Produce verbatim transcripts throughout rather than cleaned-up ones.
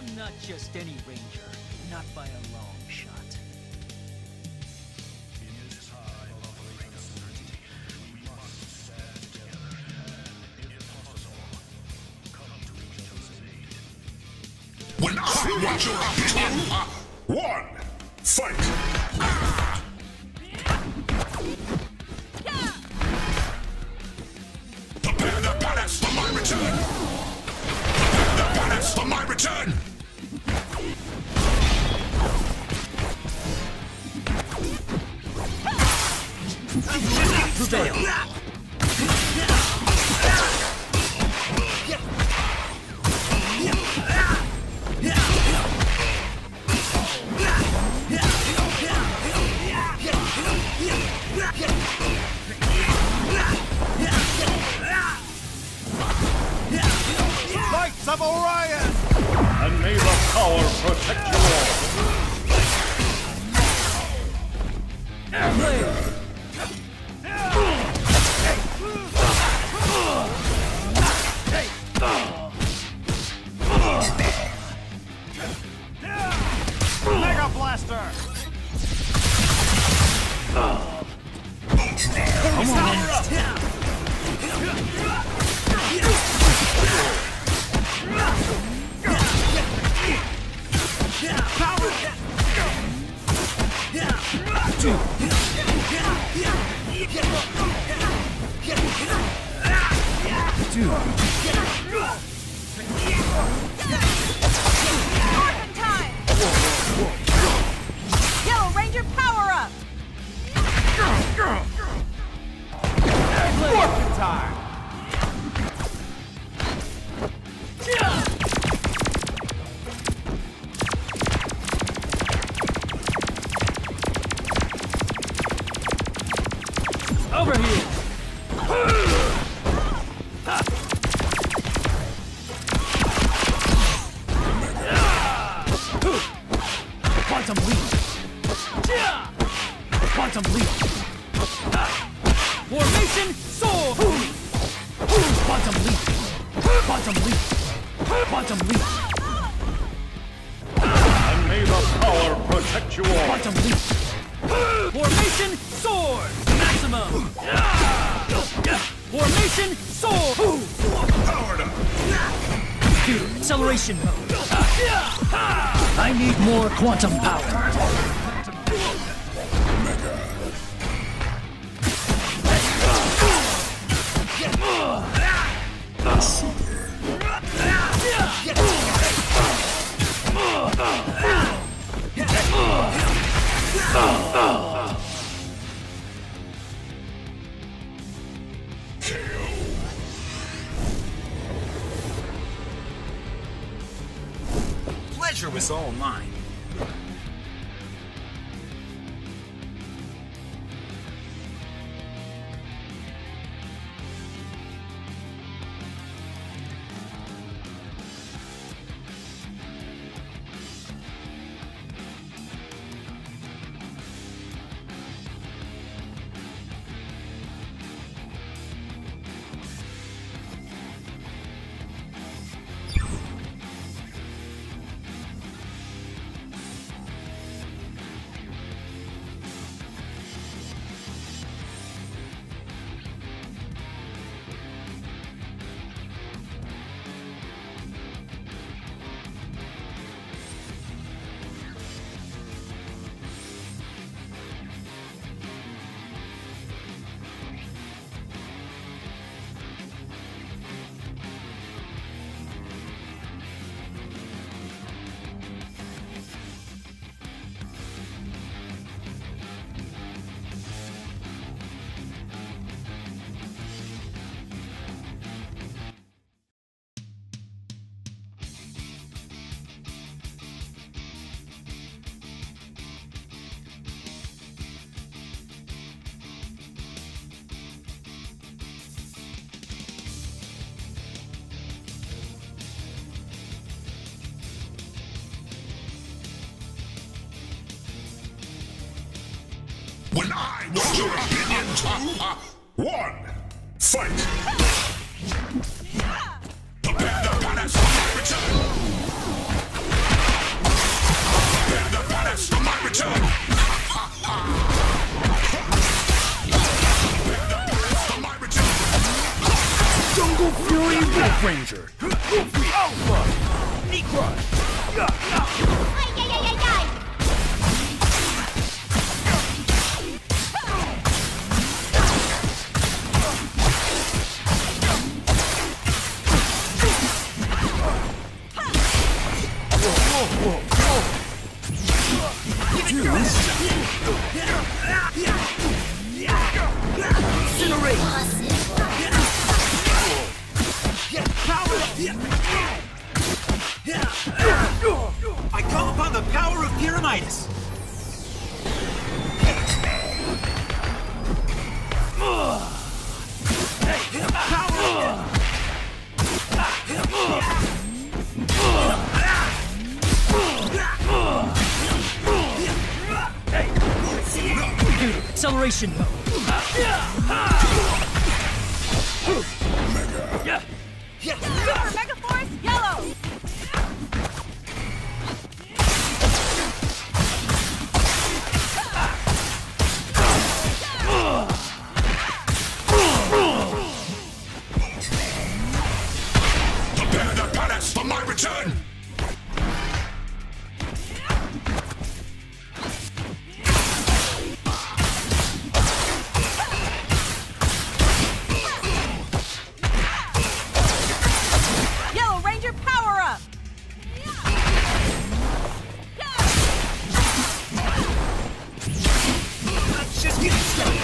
I'm not just any ranger, not by a long shot. When I want your opinion, one, fight! Prepare the pallets for my return! Prepare the pallets for my return! Prevail! Knights of Orion! And may the power protect you all! Mega Blaster! Come on, Morphin' time! Yellow Ranger, power up! Morphin' time! over here! Quantum leap! Quantum leap! Formation sword! Quantum leap! Quantum leap! Quantum leap! And may the power protect you all! Quantum leap! Formation sword! Maximum! Formation sword! Powered up! Computer acceleration mode! I need more quantum power! Pleasure was all mine. When I want your opinion, one, fight! Prepare the pallets for my return! Wolf Ranger! Alpha! Necron! Ay, ay, ay, ay, ay. I call upon the power of Pyramidas! Acceleration mode. Super Mega Force Yellow. Prepare the planets for my return! Yellow Ranger Power Up. Let's just get started!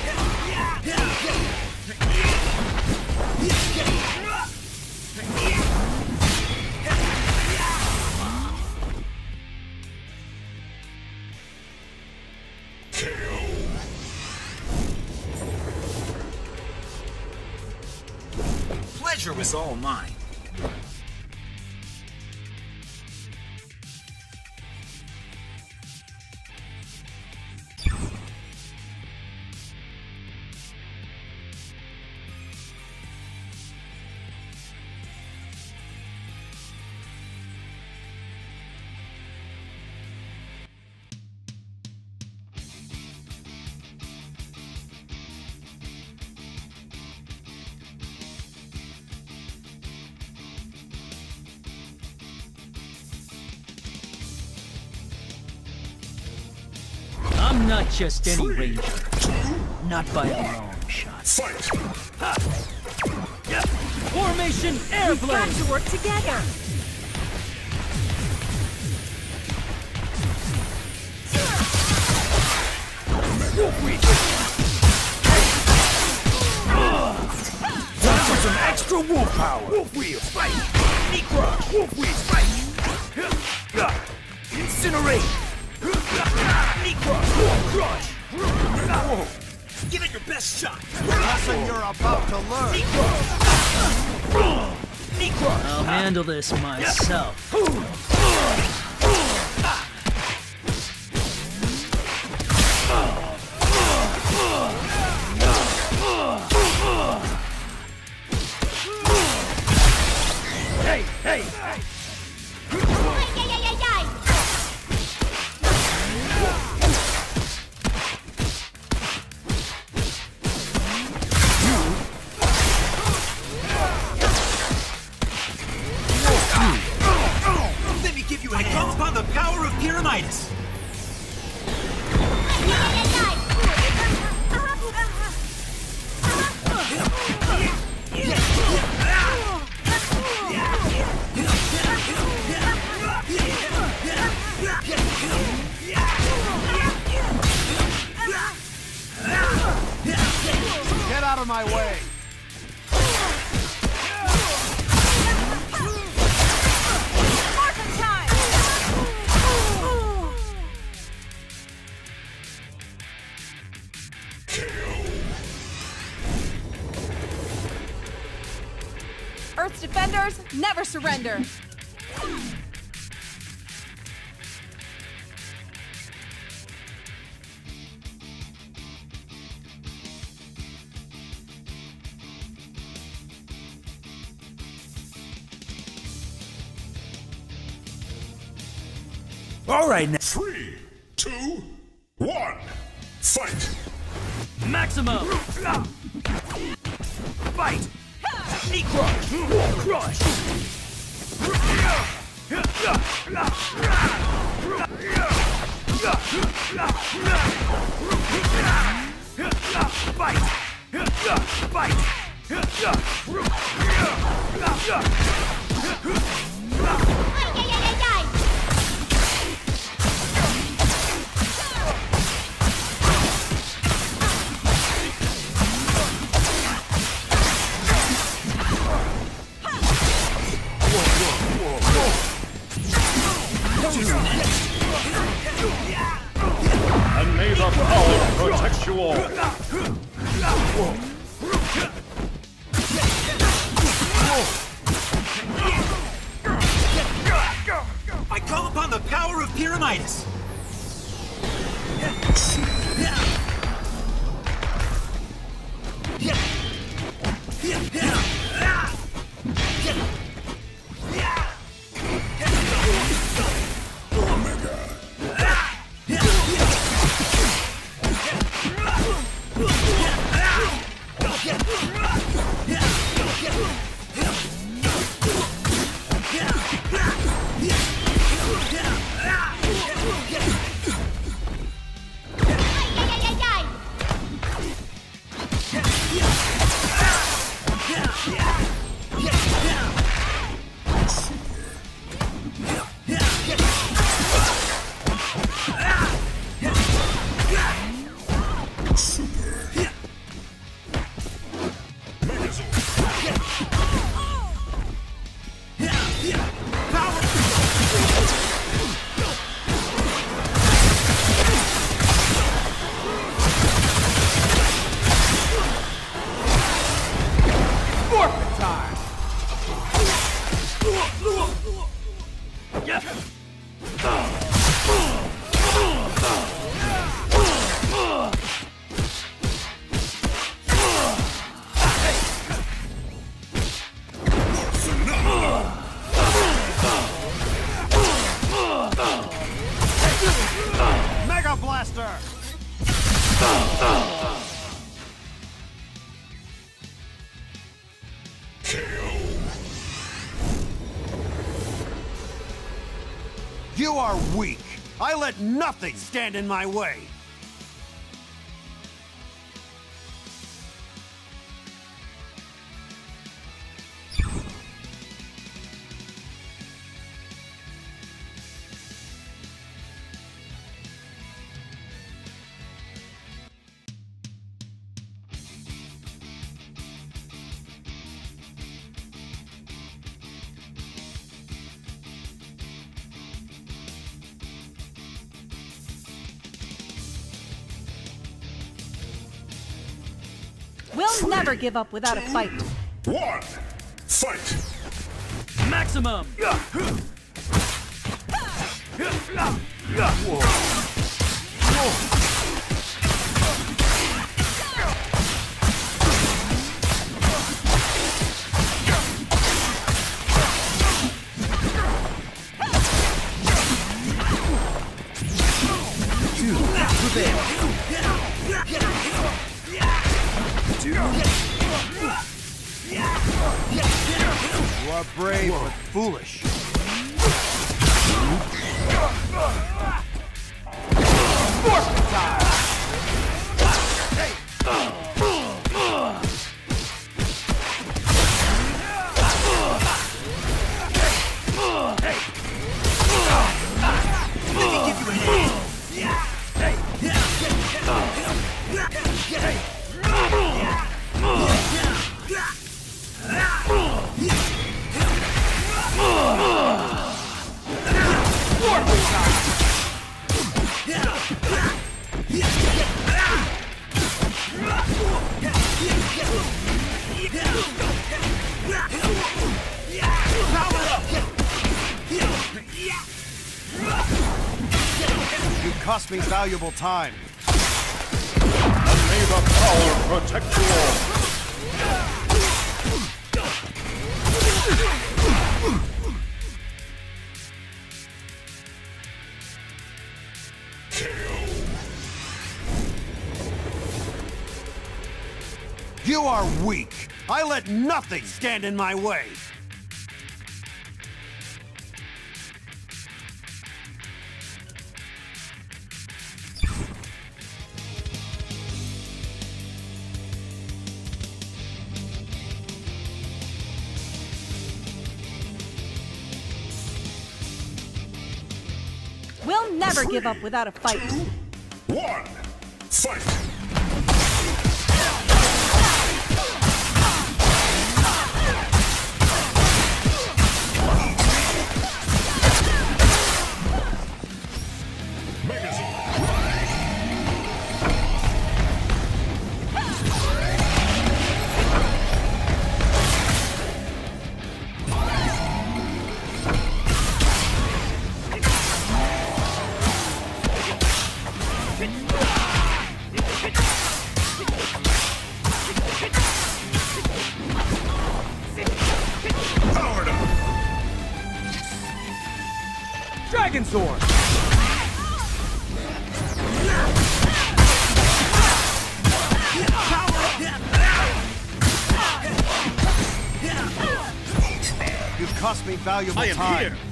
Pleasure was all mine. I'm not just any ranger. Not by a long shot. Fight! Formation We've got Airblade! to work together. Time for some extra wolf power! Wolf Wheel, fight! Necron! Wolf Wheel, fight! Incinerate! Necron! Wolf Crush! Give it your best shot! Lesson you're about to learn! Necron! Necron! I'll handle this myself. Hey, hey! Ay, ay, ay, ay, ay. Let me give you a I call upon the power of Pyramidas! Ay, ay, ay, ay. Get out of my way! Martin time. Earth's defenders never surrender. All right, now. Three, two, one, fight! Maximum! Fight! Knee crush! Crush! Fight! Fight! And may the power protect you all. I call upon the power of Pyramidas! Mega Blaster! K O. You are weak. I let nothing stand in my way. We'll never give up without a fight. One. Fight. Maximum! You are brave but foolish. Forfeit time! You cost me valuable time. And may the power protect you all. K O. You are weak. I let nothing stand in my way. We'll never give up without a fight. One, fight! Dragon Sword! You've cost me valuable I am time. here.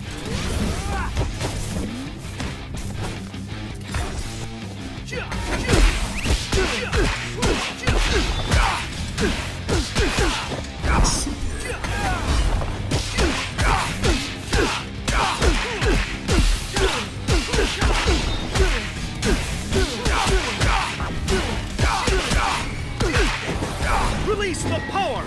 Release the power!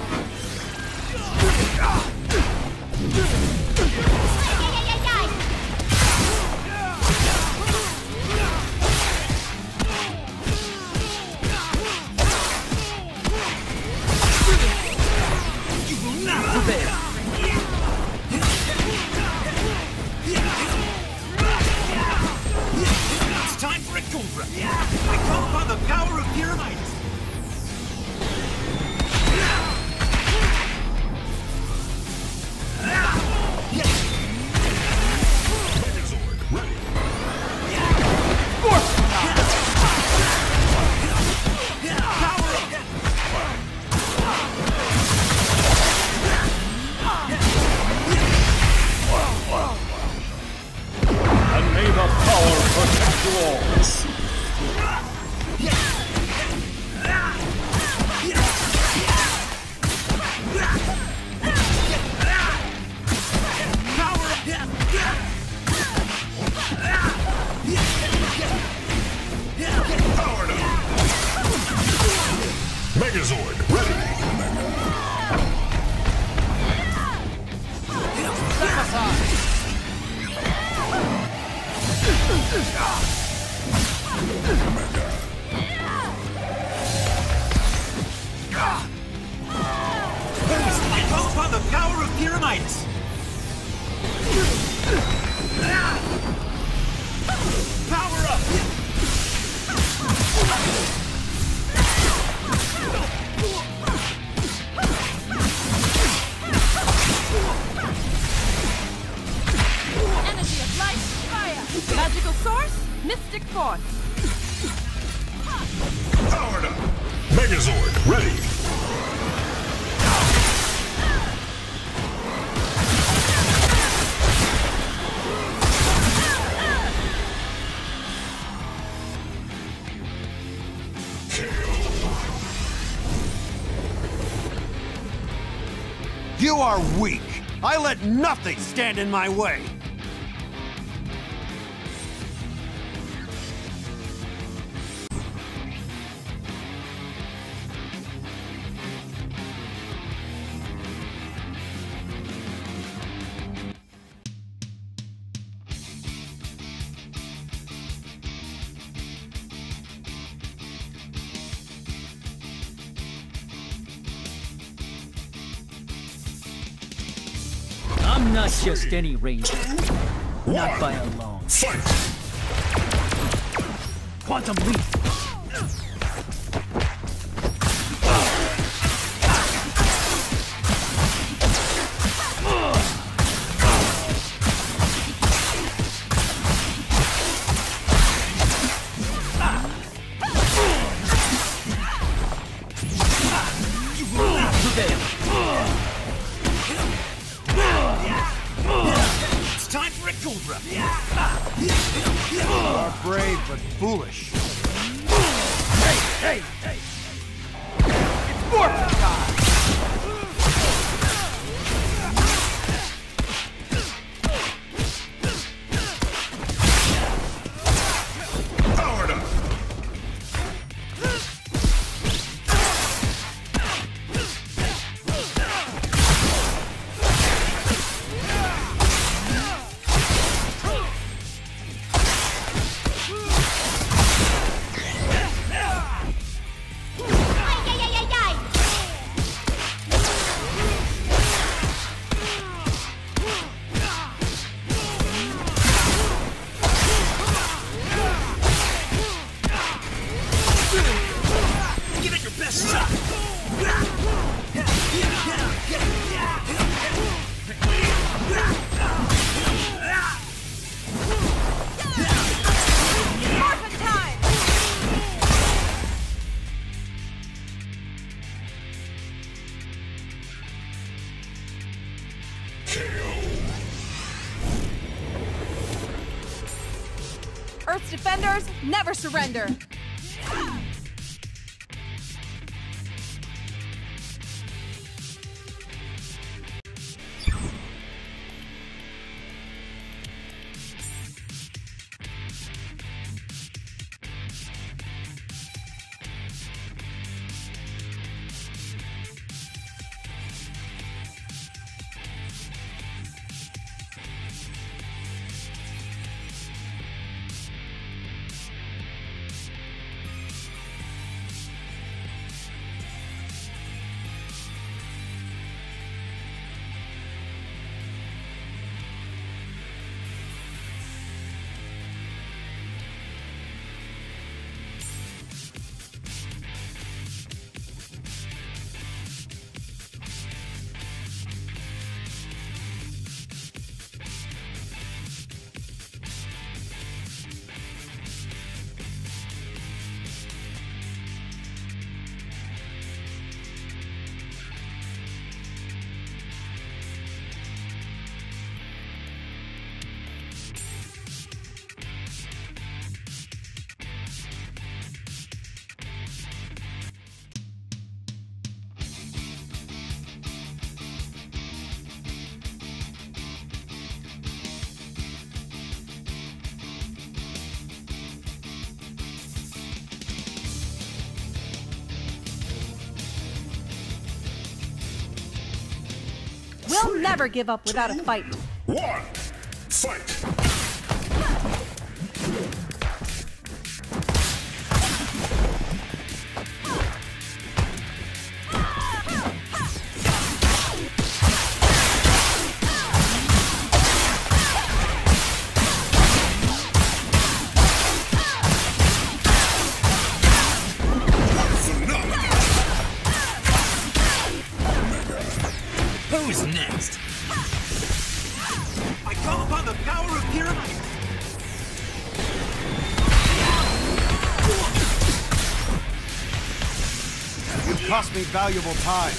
It's time for a Cobra! I call upon the power of Pyramidas! And may the power protect you all. Powered up! Megazord, ready! I call upon the power of Pyramidas! Power up! Energy of light, fire. Magical source, mystic force. Powered up! Megazord, ready! You are weak. I let nothing stand in my way. I'm not just any ranger. Not by a long. Fight! Quantum leap. Prevail. foolish. Hey, hey, hey! It's morphin' time! Powered up! Give it your best shot! Morphin' time! Earth's defenders never surrender. We'll never give up without a fight. One, fight! Who's next? I call upon the power of Pyramid! It cost me valuable time.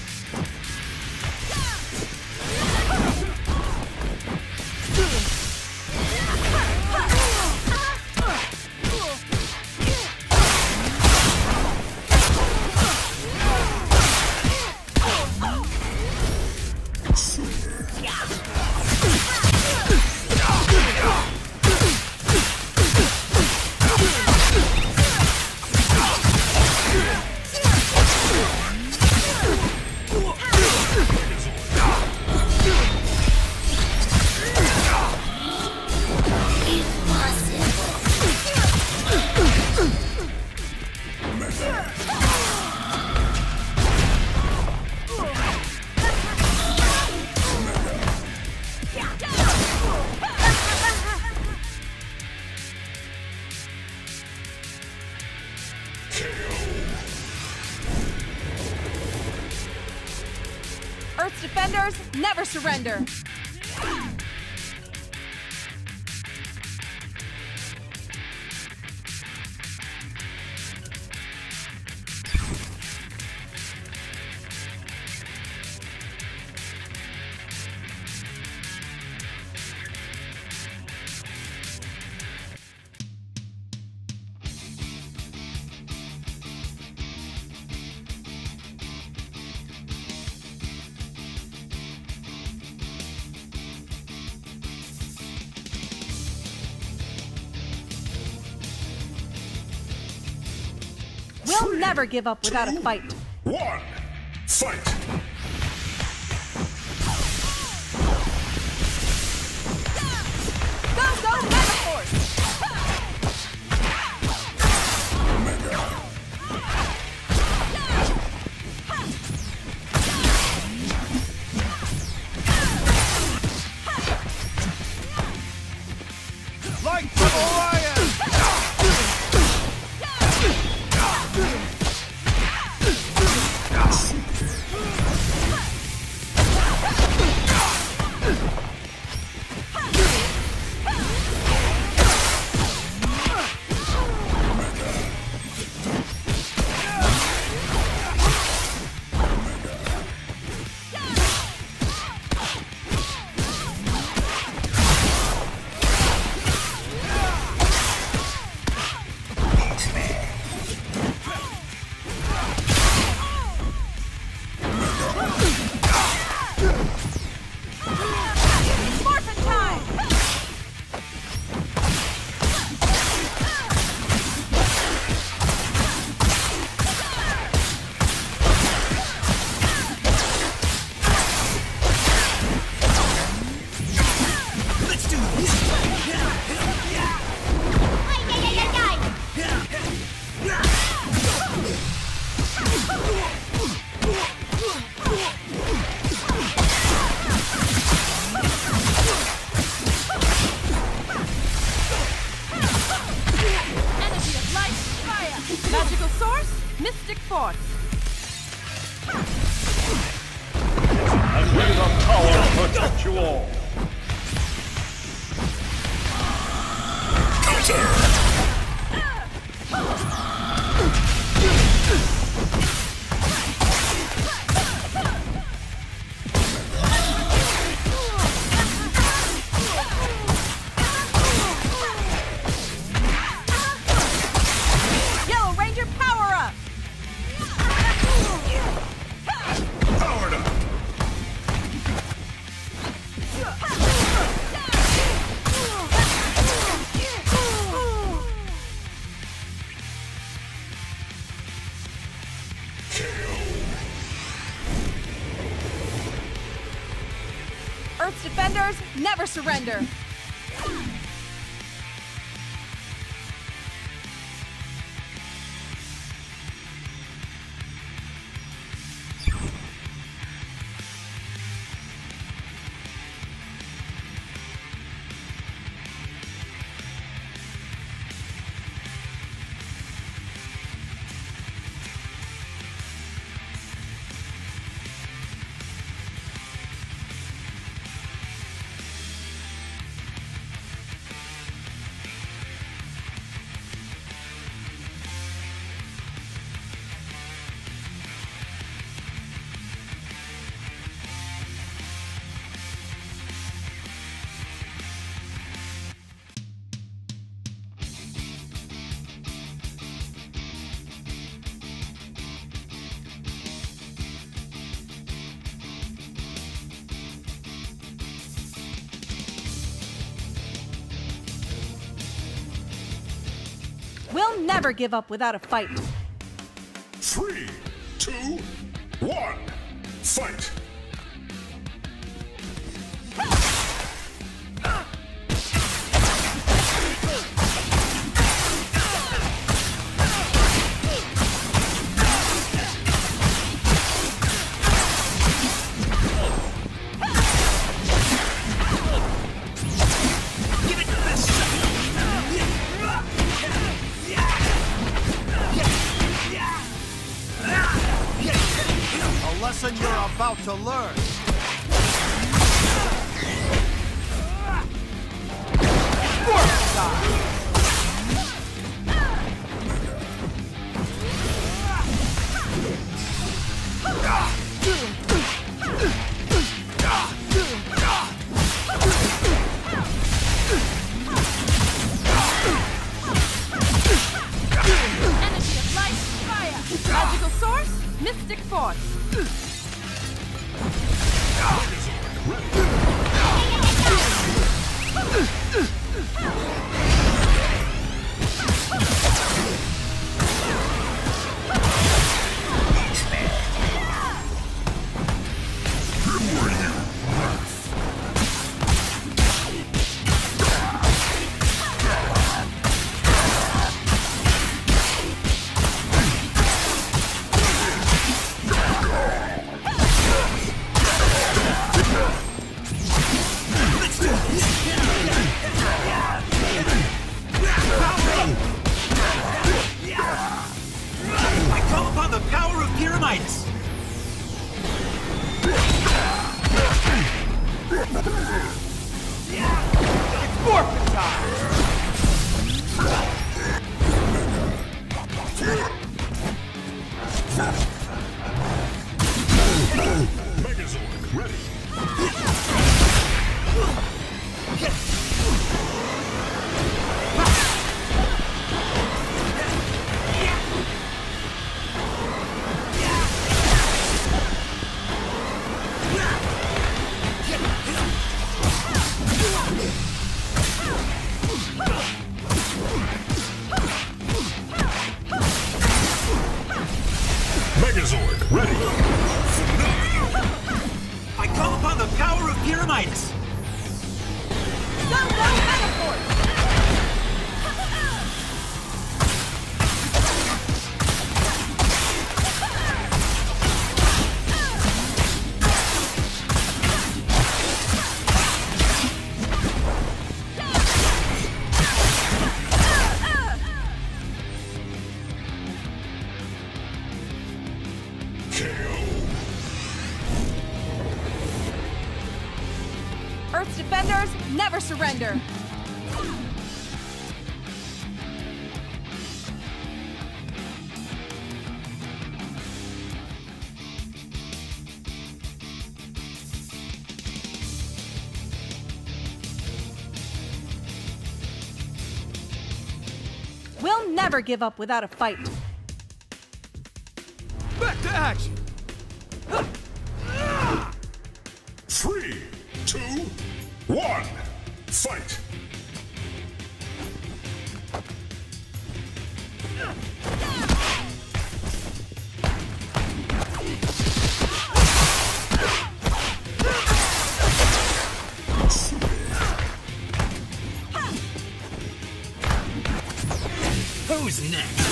Earth's defenders never surrender. We'll never give up without a fight. One, fight! Go, go, Megaforce! Like Triple Lion! Magical source, mystic force. And may the power protect you all. Yellow Ranger, power up! Powered up! Earth's defenders never surrender. We'll never give up without a fight. Three, two, one, fight! A lesson you're about to learn. Energy of light, fire. Magical source, mystic force. Megazord ready. Megazord ready. I call upon the power of Pyramidas. Go, go, Megaforce! Earth's defenders never surrender. We'll never give up without a fight. Back to action! Three, two, one, fight! Who's next?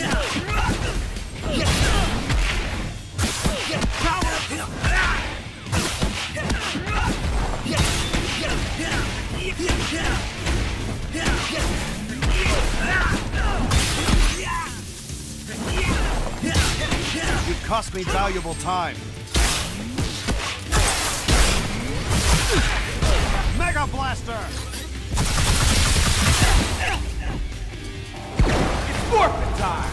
You cost me valuable time. Mega Blaster! It's forfeit time!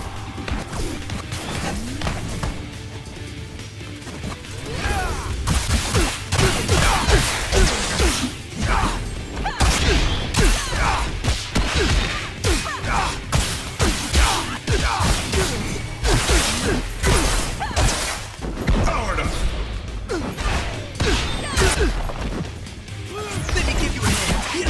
Powered up! Let me give you a hand.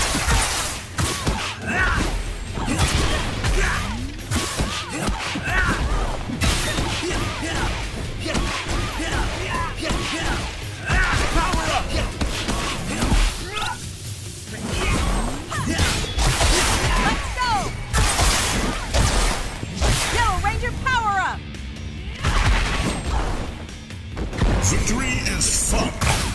Power up! Let's go! Yellow Ranger, power up! Victory is fun!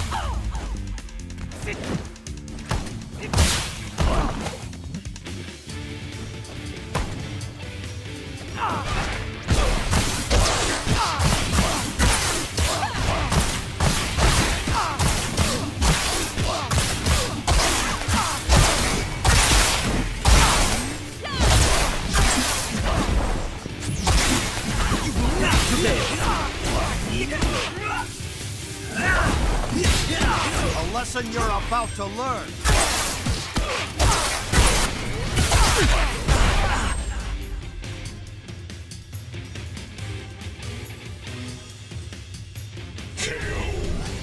A lesson you're about to learn. K O.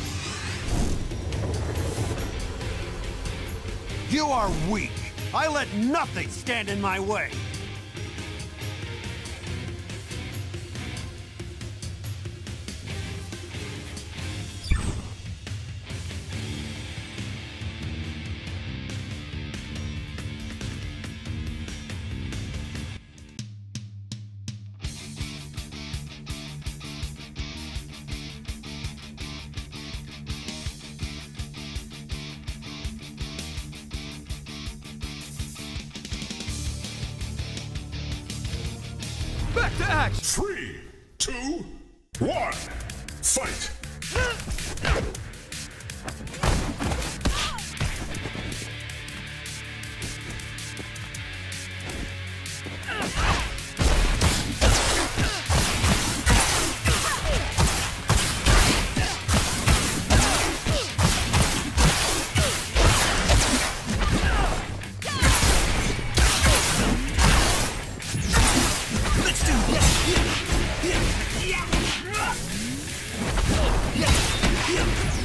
You are weak. I let nothing stand in my way. Back to action! Three, two, one, fight!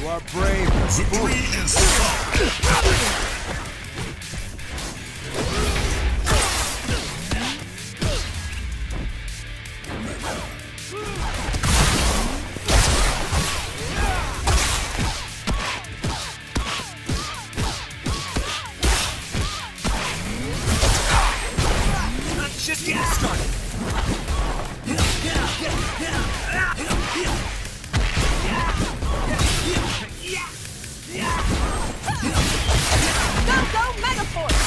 You are brave. Victory is fun. Just getting started. Go, go, Megaforce!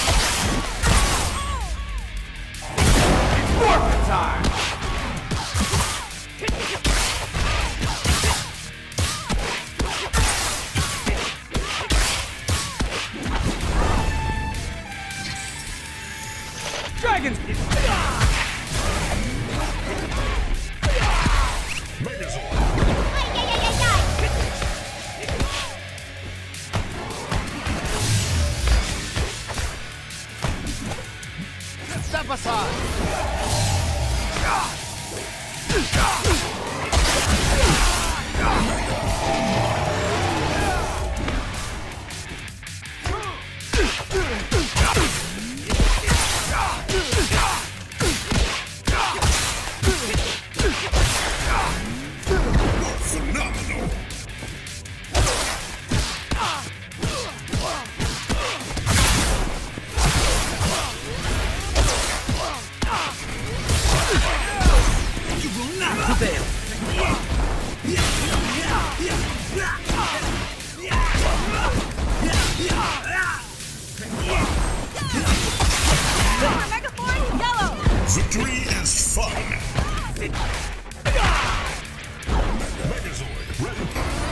Morphin' time! Dragons! Step aside! Phenomenal. You will not prevail. Power Megaforce, yellow! Victory is fun. Megazord ready.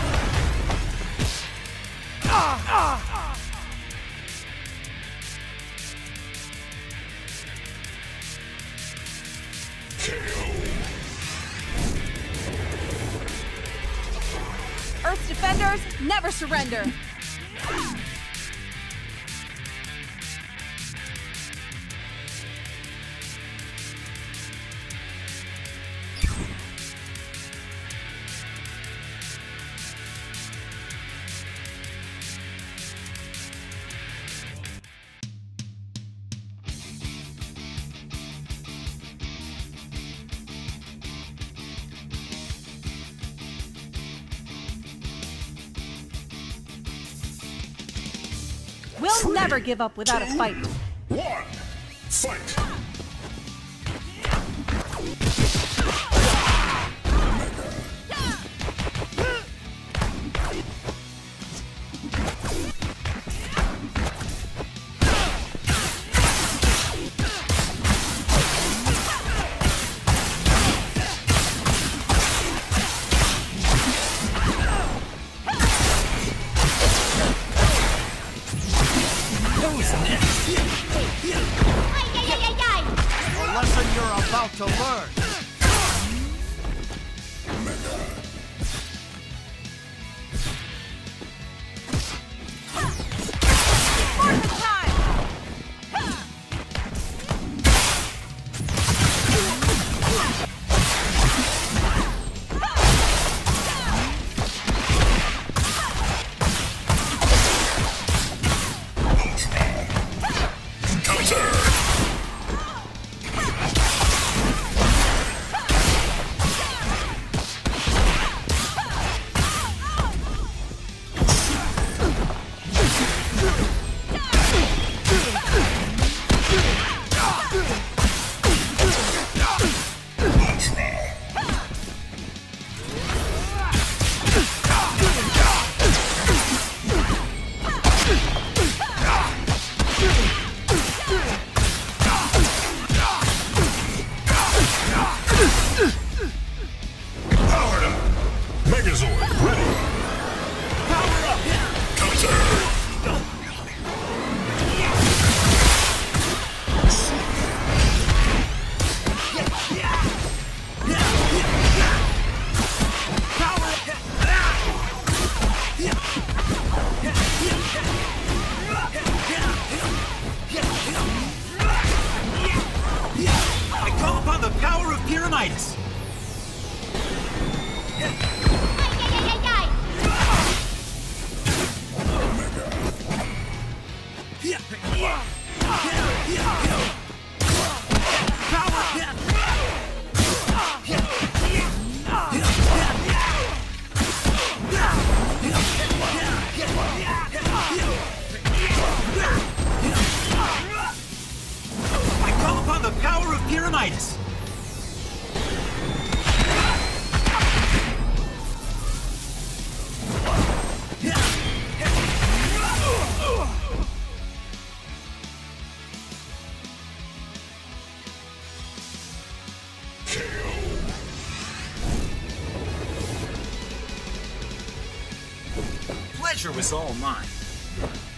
K O. Earth's defenders never surrender. We'll Three, never give up without a two, fight. One. Fight. A lesson you're about to learn. Morphin' time! Counter. Powered up. Megazord ready. Power up. Counter. I call upon the power of Pyramidas. guide us. Pleasure was all mine.